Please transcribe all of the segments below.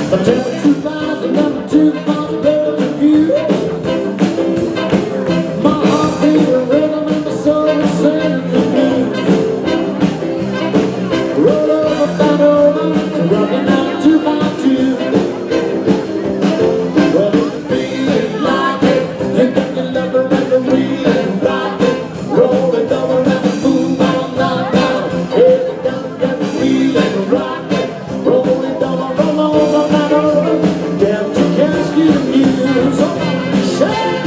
I tell the truth lies and never too much birds of you. My heart beats a rhythm and my soul is singing to me. Roll over, back over, rocking out 2 by 2. Well, if you feel like it, you got your lover and the wheel and rock it. Roll it over and move on down. Hey, you got the wheel and rock it. Roll it over, roll over, back over. Down to Cascade News. Shake!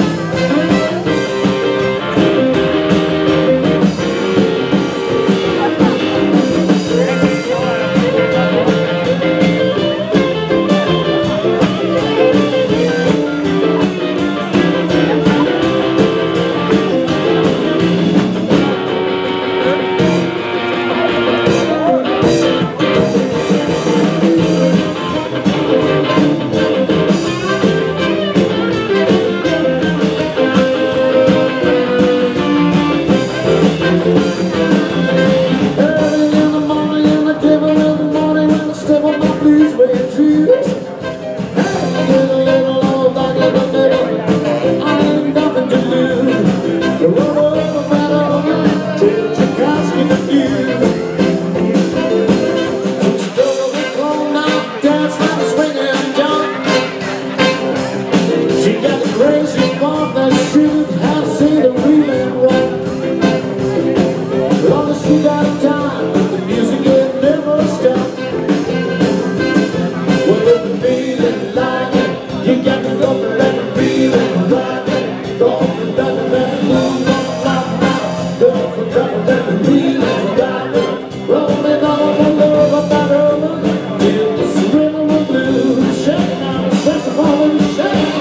She got time, the music it never stops. Well, if you're feeling like it, you got to go and let it feel it, right it. Go and let it move on, now. Go for trouble, let it feel it, right it. Rolling on over, back over, till this rhythm of blues. Shaking out the saxophone and shaking.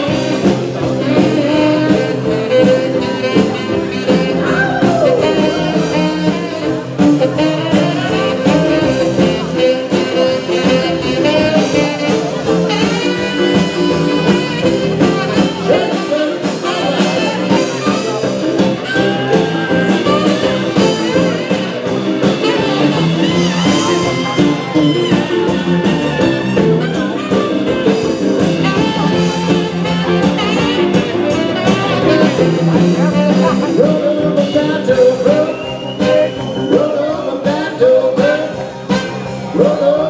Roll over.